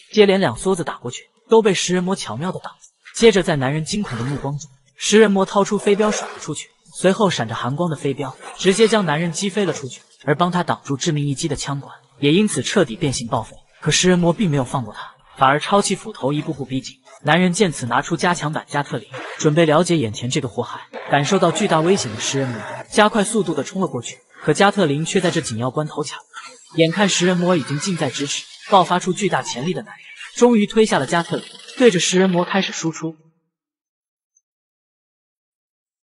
接连2梭子打过去，都被食人魔巧妙的挡住。接着在男人惊恐的目光中，食人魔掏出飞镖甩了出去，随后闪着寒光的飞镖直接将男人击飞了出去，而帮他挡住致命一击的枪管也因此彻底变形报废。可食人魔并没有放过他，反而抄起斧头一步步逼近。男人见此拿出加强版加特林，准备了解眼前这个祸害。感受到巨大危险的食人魔加快速度的冲了过去，可加特林却在这紧要关头卡住。眼看食人魔已经近在咫尺，爆发出巨大潜力的男人终于推下了加特林，对着食人魔开始输出。